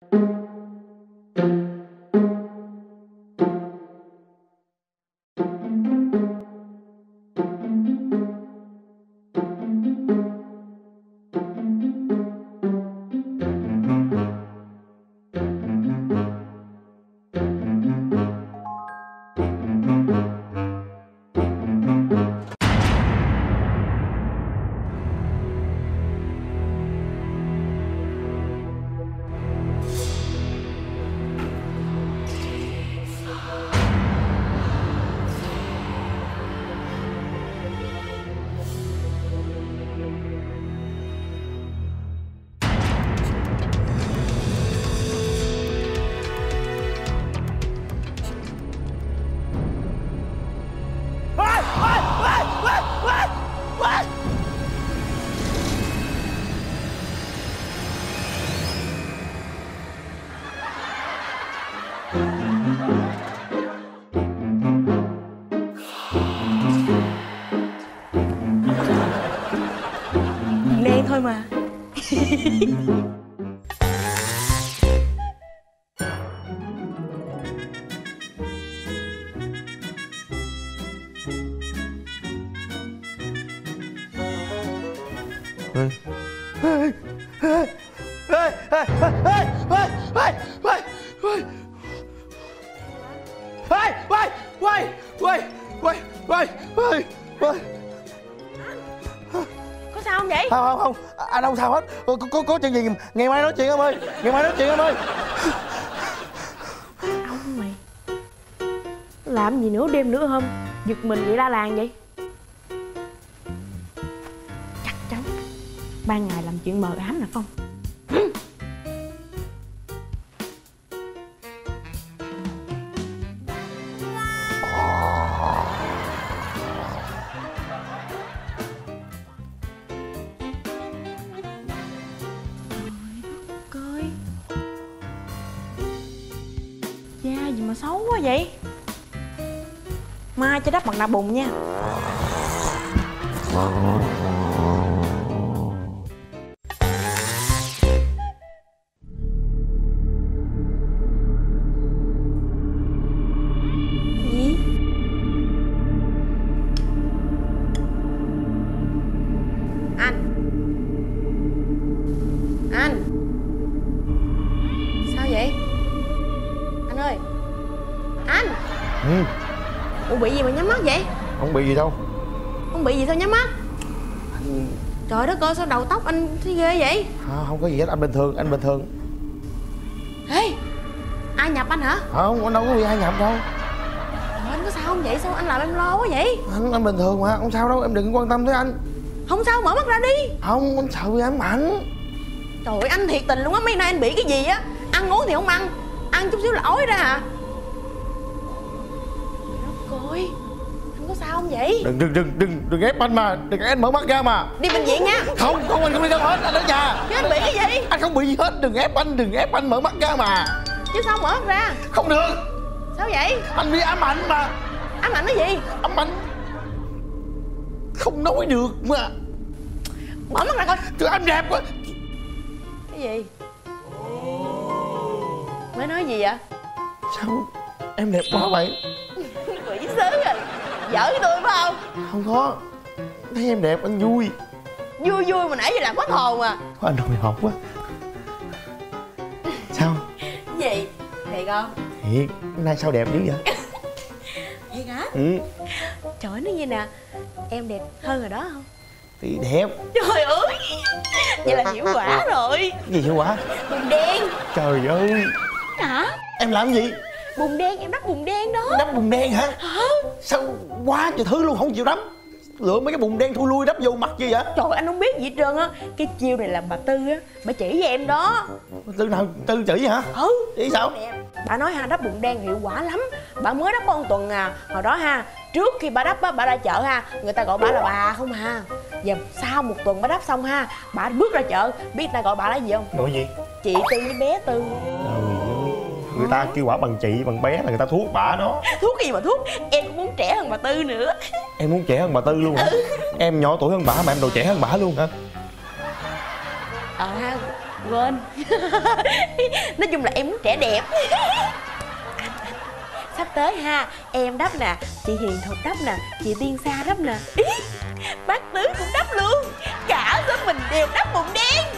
Đen thôi mà. Có sao không vậy? Không, anh không sao hết. Có chuyện gì ngày mai nói chuyện em ơi. Ngày mai nói chuyện em ơi. Ông mày làm gì nửa đêm nửa hôm giật mình vậy la làng vậy? Chắc chắn ban ngày làm chuyện mờ ám nè Phong. Da gì mà xấu quá vậy? Mai cho đắp mặt nạ bùn nha. Gì? Anh sao vậy? Anh ơi. Anh. Ủa bị gì mà nhắm mắt vậy? Không bị gì đâu. Không bị gì sao nhắm mắt? Trời đất ơi sao đầu tóc anh thấy ghê vậy? Không có gì hết, anh bình thường, anh bình thường. Ê, ai nhập anh hả? Không, anh đâu có bị ai nhập đâu. Trời, anh có sao không vậy? Sao anh làm em lo quá vậy? Anh bình thường mà, không sao đâu, em đừng quan tâm tới anh. Không sao, mở mắt ra đi. Không, anh sợ bị ám ảnh. Trời ơi, anh thiệt tình luôn á, mấy nay anh bị cái gì á? Ăn uống thì không ăn, ăn chút xíu là ói ra à. Trời đất ơi, anh có sao không vậy? Đừng ép anh mà, đừng ép anh mở mắt ra mà. Đi bệnh viện nha. Không, anh không đi đâu hết, anh ở nhà. Chứ anh bị cái gì? Anh không bị gì hết, đừng ép anh mở mắt ra mà. Chứ sao mở mắt ra? Không được. Sao vậy? Anh bị ám ảnh mà. Ám ảnh cái gì? Ám ảnh không nói được mà. Mở mắt ra coi. Trời, anh đẹp quá. Cái gì? Mới nói gì vậy? Sao em đẹp quá vậy? Quỷ sứ rồi. Giỡn với tôi phải không? Không có. Thấy em đẹp anh vui. Vui vui mà nãy giờ làm hết hồn à. Anh hồi hộp quá. Sao? Cái gì? Thiệt không? Thiệt, nay sao đẹp dữ vậy? Thiệt hả? Ừ. Trời ơi, nói như nè, em đẹp hơn rồi đó không? Thì đẹp. Trời ơi, vậy là hiệu quả rồi. Gì hiệu quả? Bùn đen. Trời ơi. Hả? Em làm gì? Bùn đen, em đắp bùn đen đó. Đắp bùn đen hả? Hả? Sao quá trời thứ luôn không chịu đắp. Lựa mấy cái bùn đen thui lui đắp vô mặt chi vậy? Trời anh không biết gì hết trơn á. Cái chiêu này là bà Tư á, bà chỉ với em đó. Tư nào? Tư chỉ hả? Ừ. Chỉ sao? Bà nói ha, đắp bùn đen hiệu quả lắm. Bà mới đắp có 1 tuần à. Hồi đó ha, trước khi bà đắp á, bà ra chợ ha, người ta gọi bà là bà không ha. Giờ sau 1 tuần bà đắp xong ha, bà bước ra chợ, biết người ta gọi bà là gì không? Gọi gì? Chị Tư với bé Tư. Trời ơi, người ta kêu quả bằng chị bằng bé là người ta thuốc bả đó. Thuốc gì mà thuốc, em cũng muốn trẻ hơn bà Tư nữa. Em muốn trẻ hơn bà Tư luôn hả? Em nhỏ tuổi hơn bả mà em đồ trẻ hơn bả luôn hả? Ha, quên. Nói chung là em muốn trẻ đẹp. Sắp tới ha, em đắp nè, chị Hiền Thục đắp nè, chị Tiên Sa đắp nè, bác Tứ cũng đắp luôn. Cả xóm mình đều đắp bụng đen.